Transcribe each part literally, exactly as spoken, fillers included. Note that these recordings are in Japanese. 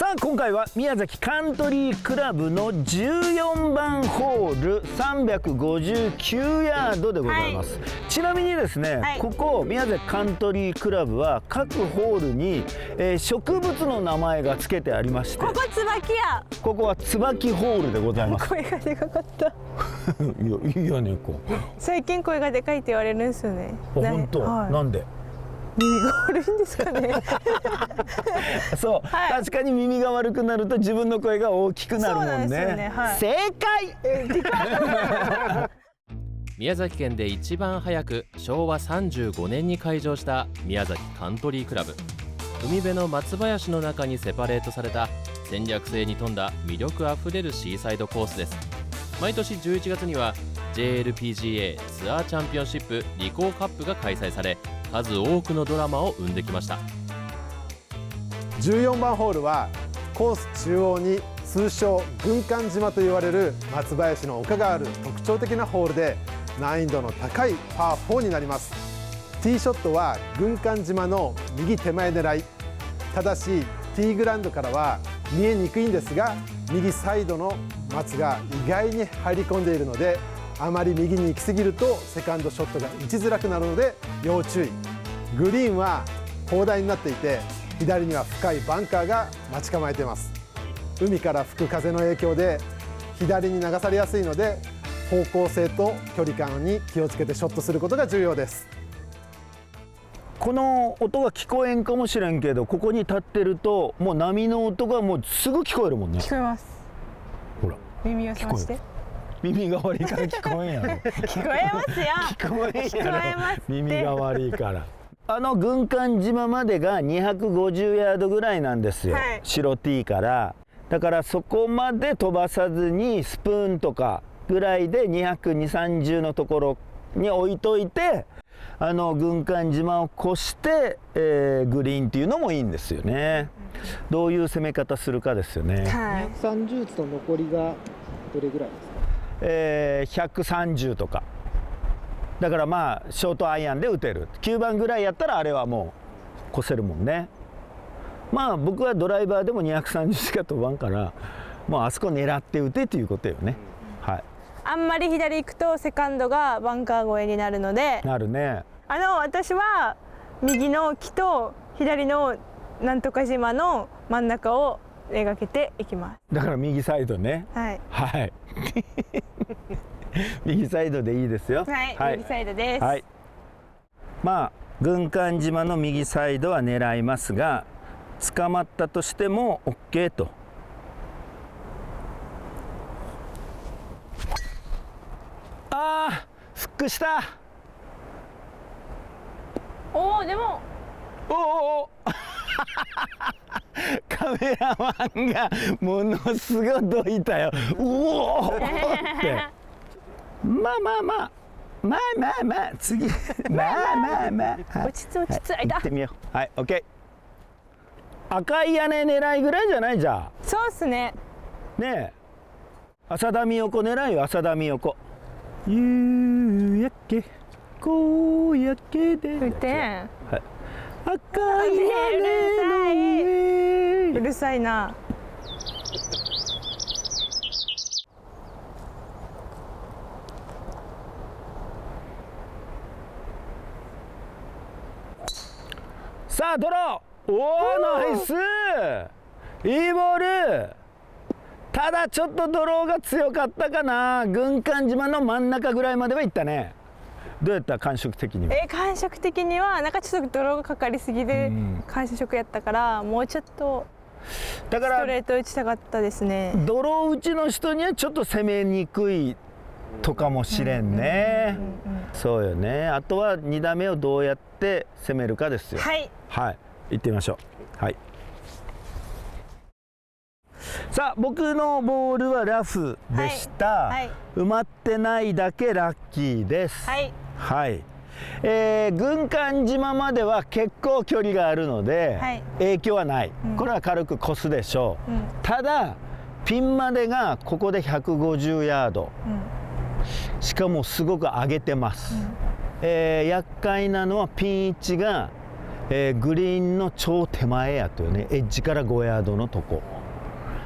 さあ今回は宮崎カントリークラブのじゅうよんばんホールさんびゃくごじゅうきゅうヤードでございます、はい、ちなみにですね、はい、ここ宮崎カントリークラブは各ホールに、えー、植物の名前が付けてありまして、 ここ椿や、 ここは椿ホールでございます。 声がでかかったいやいいやねこう最近声がでかいって言われるんですよね。 本当、はい、なんで耳が悪いんですかねそう、はい、確かに耳が悪くなると自分の声が大きくなるもんね。そうなんですよね、はい、正解宮崎県で一番早くしょうわさんじゅうごねんに開場した宮崎カントリークラブ。海辺の松林の中にセパレートされた戦略性に富んだ魅力あふれるシーサイドコースです。毎年じゅういちがつには ジェイエルピージーエー ツアーチャンピオンシップリコーカップが開催され、数多くのドラマを生んできました。 じゅうよんばんホールはコース中央に通称軍艦島と言われる松林の丘がある特徴的なホールで、難易度の高いパーフォーになります。ティーショットは軍艦島の右手前狙い。ただしティーグラウンドからは見えにくいんですが、右サイドの松が意外に入り込んでいるので、あまり右に行き過ぎるとセカンドショットが打ちづらくなるので要注意。グリーンは砲台になっていて、左には深いバンカーが待ち構えています。海から吹く風の影響で左に流されやすいので、方向性と距離感に気をつけてショットすることが重要です。 この音が聞こえんかもしれんけど、ここに立ってるともう波の音がもうすぐ聞こえるもんね。 聞こえます。 ほら耳を澄まして。 耳が悪いから聞こえんやろ聞こえますよ聞こえんやろ聞こえます耳が悪いからあの軍艦島までがにひゃくごじゅうヤードぐらいなんですよ、はい、白 T から。だからそこまで飛ばさずにスプーンとかぐらいでにひゃくにじゅう、さんじゅうのところに置いといて、あの軍艦島を越して、えー、グリーンっていうのもいいんですよね。どういう攻め方するかですよね。 はい、 にひゃくさんじゅうと残りがどれぐらいですか？ えー、ひゃくさんじゅうとかだから、まあショートアイアンで打てる。きゅうばんぐらいやったらあれはもう越せるもんね。まあ僕はドライバーでもにひゃくさんじゅうしか飛ばんから、もうあそこ狙って打てということよね、うん、はい。 あんまり左行くとセカンドがバンカー越えになるので。 なるね。 あの私は右の木と左のなんとか島の真ん中を描けていきます。 だから右サイドね。 はいはい右サイドでいいですよ。 はい、はい、右サイドです。 はい、まあ軍艦島の右サイドは狙いますが、捕まったとしても OK と。ああフックした。 おおでもおおおカメラマンがものすごいどいたよ。うおーってまあまあまあまあまあまあ次まあまあまあ落ち着い落ち着い、 はい、行ってみよう。はい OK。 赤い屋根狙いぐらいじゃない？じゃあそうっすね。 ねえ浅田美代子狙いよ。浅田美代子。夕焼け小焼けで打てん、 はい、赤い屋根の上。 うるさいな。 さあドロー。おおナイスいいボール。ただちょっとドローが強かったかな。軍艦島の真ん中ぐらいまではいったね。どうやった感触的には？ えー、感触的にはなんかちょっとドローがかかりすぎで感触やったから、もうちょっとだからストレート打ちたかったですね。 ドロー打ちの人にはちょっと攻めにくいとかもしれんね。そうよね。あとはに打目をどうやって攻めるかですよ。 はいはい行ってみましょう。はい。さあ僕のボールはラフでした、はいはい、埋まってないだけラッキーです。 はい、 はい、えー、軍艦島までは結構距離があるので、はい、影響はない、うん、これは軽く越すでしょう、うん、ただピンまでがここでひゃくごじゅうヤード、うん、しかもすごく上げてます、うん、えー、厄介なのはピン位置が、えー、グリーンの超手前やというね、エッジからごヤードのとこ。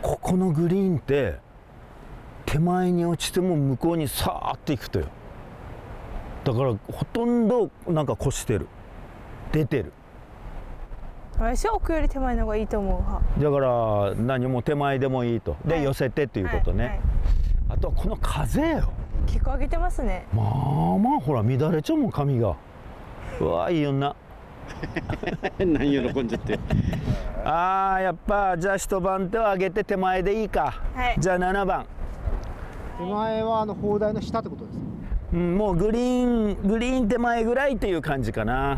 ここのグリーンって手前に落ちても向こうにさーっていくとよ。だからほとんどなんか越してる、出てる。 私は奥より手前の方がいいと思うだから何も手前でもいいと。で、はい、寄せてっていうことね、はいはい、あとはこの風よ。 結構上げてますね。 まあまあほら乱れちゃうもん髪が。うわいいよな何喜んじゃってあーやっぱじゃあ一番手を上げて手前でいいか、はい、じゃあななばん。 手前はあの砲台の下ってことですか？ うん、もうグリーングリーン手前ぐらいっていう感じかな。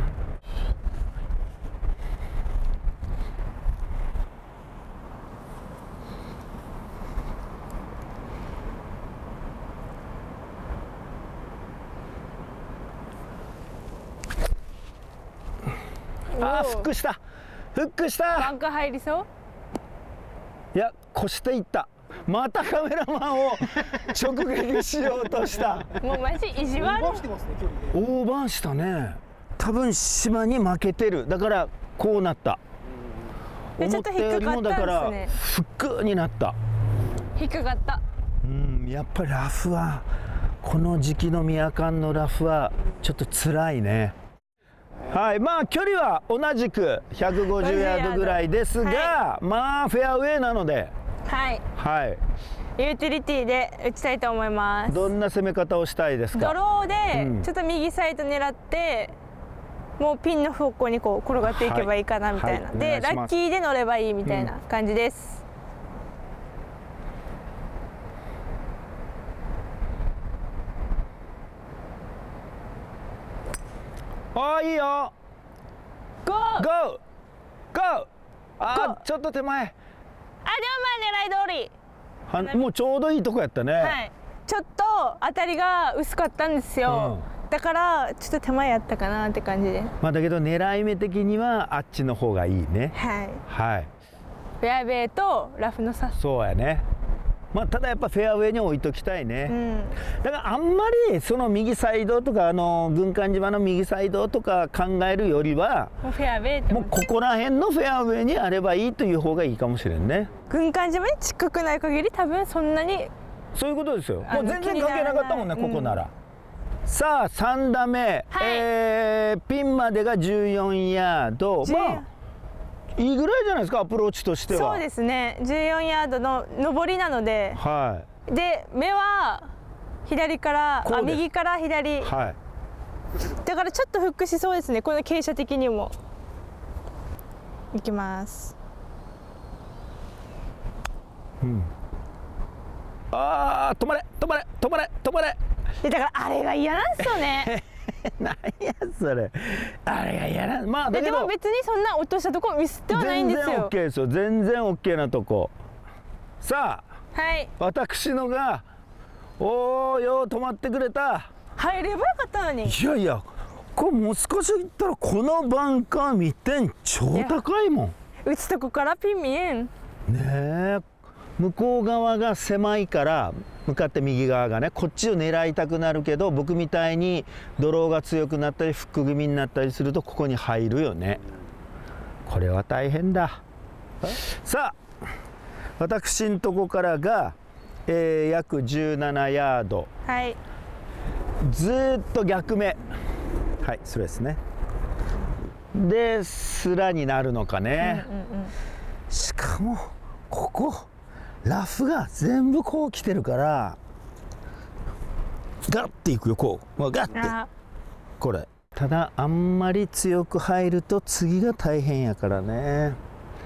あーフックしたフックした。 バンカー入りそう？ いや越していった。またカメラマンを直撃しようとしたもうマジ意地悪。 オーバーしてますね、距離で。 オーバーしたね。多分島に負けてる。だからこうなった。思ったよりもだからフックになった。 引っかかった。 うん、やっぱりラフはこの時期の宮間のラフはちょっと辛いね。はい、まあ距離は同じくひゃくごじゅうヤードぐらいですが、はい、まあフェアウェイなので、 はい、 はい、 ユーティリティで打ちたいと思います。 どんな攻め方をしたいですか？ ドローでちょっと右サイド狙って、うん、もうピンの方向にこう転がっていけばいいかなみたいな、はいはい、でラッキーで乗ればいいみたいな感じです。 うん、ああいいよ。 ゴーゴーゴー。あーちょっと手前。 あでもまあ狙い通り。 はもうちょうどいいとこやったね。 はい。ちょっと当たりが薄かったんですよ。うん、だからちょっと手前やったかなって感じで。 まあだけど狙い目的にはあっちの方がいいね。 はい。 はい。 フェアウェイとラフの差。 そうやね。まあただやっぱフェアウェイに置いときたいね。うん、だからあんまりその右サイドとかあの軍艦島の右サイドとか考えるよりはもうフェアウェイってもうここら辺のフェアウェイにあればいいという方がいいかもしれんね。 軍艦島に近くない限り多分そんなにそういうことですよ。もう全然関係なかったもんねここなら。うん、さあさん打目、はい、えー、ピンまでがじゅうよんヤード。まあいいぐらいじゃないですかアプローチとしては。 そうですねじゅうよんヤードの上りなので、 はい、 で目は左からあ右から左、はい、だからちょっとフックしそうですねこの傾斜的にも。いきます。 うん、ああ止まれ止まれ止まれ止まれ。 だからあれが嫌なんですよね何やそれあれが嫌な。まあだけどでも別にそんな落としたとこミスってはないんですよ。 全然 OK ですよ。全然 OK なとこ。さあ、 はい、 私のがおーよー止まってくれた。 入ればよかったのに。 いやいやこれもう少しいったらこのバンカー見てん超高いもん。 打つとこからピン見えんねえ。向こう側が狭いから向かって右側がねこっちを狙いたくなるけど僕みたいにドローが強くなったりフック気味になったりするとここに入るよね。これは大変だ。さあ私んとこからが、えー、約じゅうななヤード、 はい、 ずーっと逆目。はいそれですね。でスラになるのかね、うんうんうん、しかもここラフが全部こう来てるからガッていくよこうガッてこれ。ただあんまり強く入ると次が大変やからね。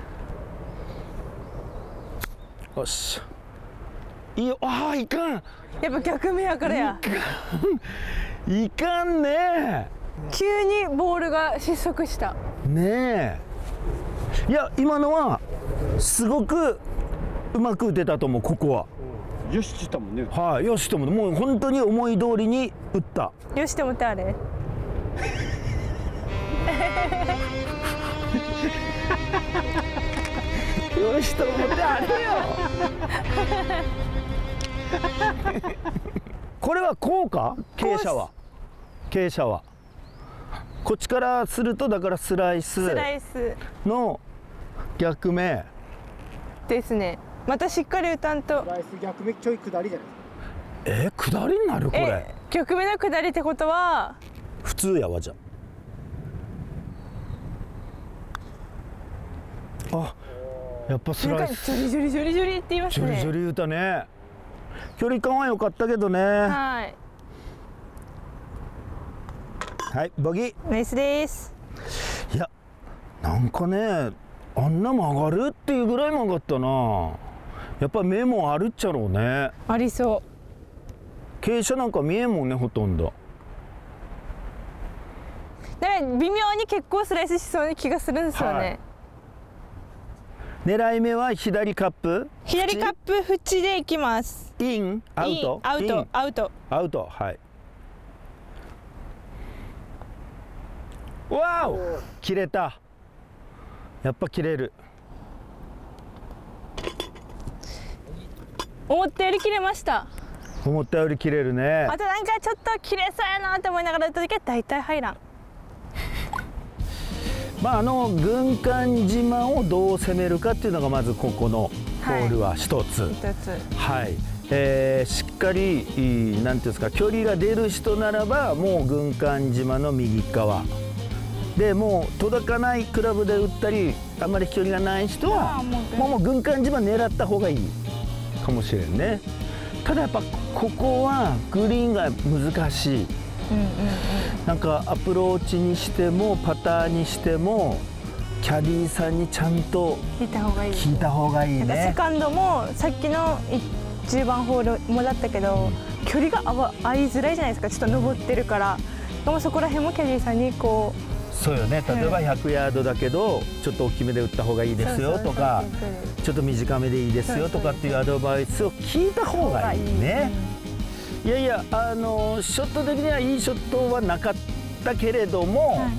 よしいいよ。ああいかんやっぱ逆目やからや。 いかんいかんね。 急にボールが失速したねえ。いや今のはすごくうまく打てたと思うここは。 よししたもんね。 はい、よしとももう本当に思い通りに打った。 よしともってあれよしともってあれよこれはこうか傾斜は傾斜はこっちからするとだからスライスの逆目ですね。 またしっかり打たんと。 スライス逆目ちょい下りじゃないですか。 えー、下りになるこれ。 え逆目の下りってことは普通やわじゃあ。やっぱスライス。 ジョリジョリジョリジョリって言いますね。 ジョリジョリ歌ね。距離感は良かったけどね。 はい。 はい、ボギー。 ナイスです。 いや、なんかね、あんな曲がるっていうぐらい曲がったな。やっぱ目もあるっちゃろうね。 ありそう。 傾斜なんか見えんもんね、ほとんど。 だから微妙に結構スライスしそうな気がするんですよね。はい、 狙い目は左カップ。 左カップ縁でいきます。 イン、アウト、 アウト、アウト。 アウト、はい。わお、切れた。やっぱ切れる。 思ったより切れました。 思ったより切れるね。 あとなんかちょっと切れそうやなって思いながら打った時は大体入らん。 まああの軍艦島をどう攻めるかっていうのがまずここのホールは一つ。 はい、一つ。 はい。えー、しっかりなんていうんですか、距離が出る人ならばもう軍艦島の右側で、もう届かないクラブで打ったりあんまり飛距離がない人はもうもう軍艦島狙った方がいいかもしれんね。ただやっぱここはグリーンが難しい。うんうんうん、なんかアプローチにしてもパターにしてもキャディーさんにちゃんと聞いた方がいい。 聞いた方がいいね。 セカンドもさっきのじゅうばんホールもだったけど、うん、距離が合いづらいじゃないですか。ちょっと登ってるから。でもそこら辺もキャディーさんにこう。 そうよね。例えばひゃくヤードだけどちょっと大きめで打った方がいいですよとか、ちょっと短めでいいですよとかっていうアドバイスを聞いた方がいいね。いやいや、あのショット的にはいいショットはなかったけれども、はい、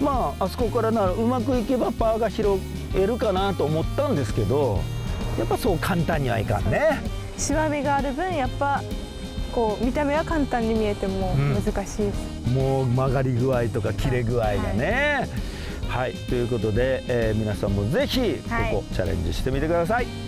まああそこからならうまくいけばパーが拾えるかなと思ったんですけど、やっぱそう簡単にはいかんね。 しわみがある分やっぱこう見た目は簡単に見えても難しいです、 うん、もう曲がり具合とか切れ具合がね。はい、はい、ということで、えー、皆さんもぜひここチャレンジしてみてください。